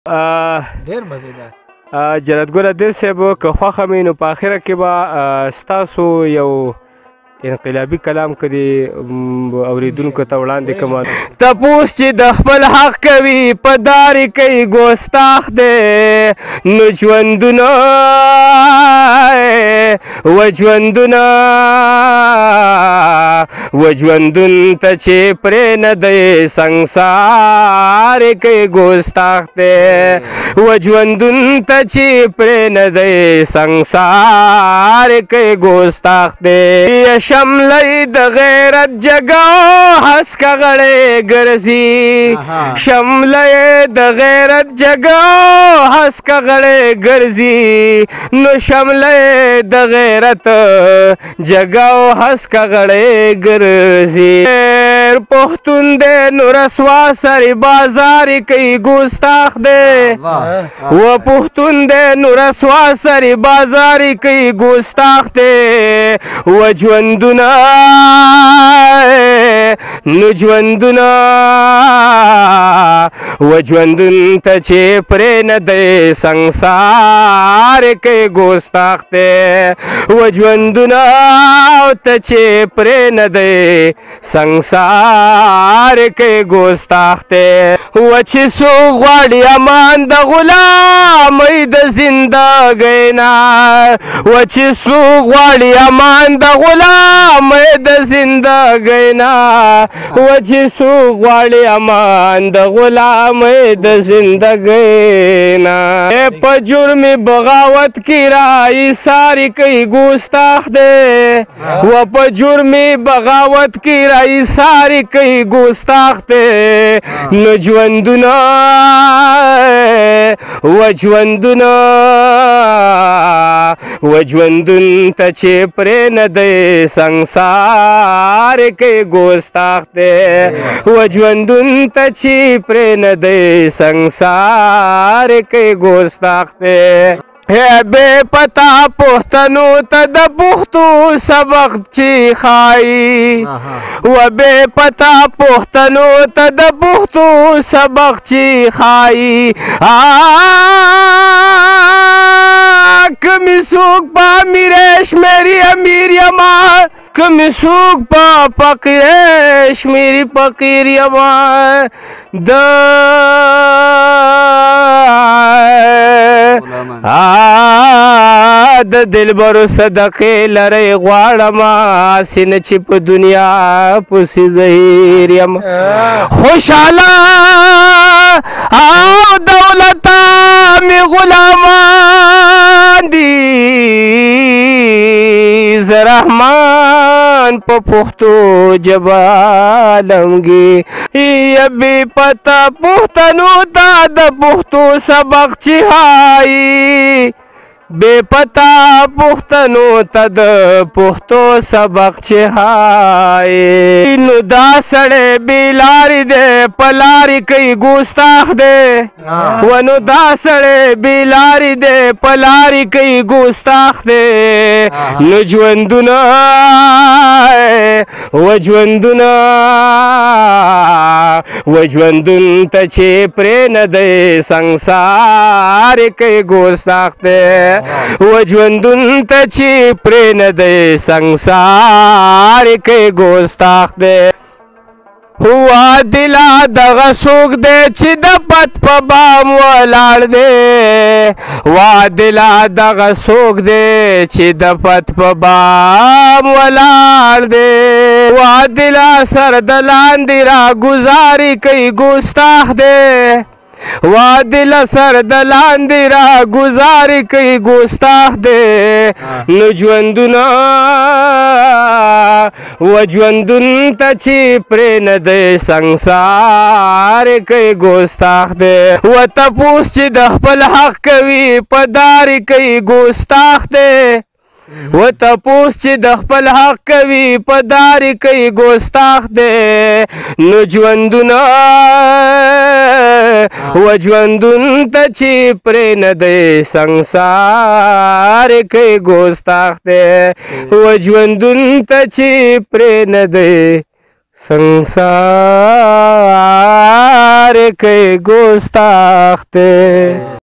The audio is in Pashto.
ډېر مزیدار. جرأتګل عادل صاحب که خوښه مې نو په اخره کې به ستاسو یو انقلابي کلام کدي اوریدونکو ته وړاندې کوم. تپوس چې د خپل حق کوي په دارې کوي ګوستاخ دی نو ژوندونه و ژوندون ته چې پرې نه دی سنګسار کوي ګوستاخ دی و ژوندون ته چې پرې نه دی سنګسار کوي ګوستاخ دی. شملې د غیرت جګه هسکه غړې ګرځي شملې د غیرت جګه هسکه غړې ګرځي نو شملې د غیرت جګه هسکه غړې ګرځي. پښتون دی نو رسوا سری بازار کوي ګوستاخ دی و پښتون دی نو رسوا سری بازار کوي ګوستاخ دی و ژوندونه نو ژوندونه و ژوندون ته چې پرې نه دی سنګسار کوي ګوستاخ دی و ژوندونه ته چې پرې نه دی سنګسار کوي ګوستاخ دی. و چې څوک غواړي امان د غلامۍ د زندګۍ نه و چې څوک غواړي امان د غلامۍ د زندګۍ نه و چې څوک غواړي امان د غلامۍ د زندګۍ نه په جرم بغاوت کې رایساري کوي ګوستاخ دی و په جرم بغاوت کې رایساري کوي ګوستاخ دی نو ژوندونه و ژوندونه و ژوندون ته چې پرې نه دی سنګسار کوي ګوستاخ دی و ژوندون ته چې پرې نه دی سنګسار کوي ګوستاخ دی. بے پتا پښتنو ته د پښتو سبق چې ښایي و بے پتا پښتنو ته د پښتو سبق چې ښایي کمی څوک په امیرش میری امیر یما کمی څوک په فقیرش میری فقیر یما د دلبرو صدقې لرئ غواړم سینه چې په دنیا پسې زهیر یم خوشحاله او دولته مې غلامان دي زه رحمان په پښتو ژبه لمږي یا بې پته پښتنو ته د پښتو سبق چې ښایي بے پتا پښتنو ته د پښتو سبق چې ښایي نو دا سړی بې لارې دی په لارې کوي ګوستاخ دی و نو دا سړی بې لارې دی په لارې کوي ګوستاخ دی نو ژوندونه و ژوندونه و ژوندون ته چې پرې نه دی سنګسار کوي ګوستاخ دی و ژوندون ته چې پرې نه دی سنګسار کوي ګوستاخ دی. وا دلا دغه څوک دی چې د پت په بام ولاړ دی وا دلا دغه څوک دی چې د پت په بام ولاړ دی وا دلا سر د لاندې را ګزاري کوي ګوستاخ دی وا دل سر د لاندې را ګزاري کوي ګوستاخ دی نو ژوندونه و ژوندون ته چې پرې نه دی سنګسار کوي ګوستاخ دی و تپوس چې د خپل حق کوي په دارې کوي ګوستاخ دی و تپوس چې د خپل حق کوي په دارې کوي ګوستاخ دی نو ژوندونه و ژوندون ته چې پرې نه دی سنګسار کوي ګوستاخ دی و ژوندون ته چې پرې نه دی سنګسار संसार के गुस्ताख थे।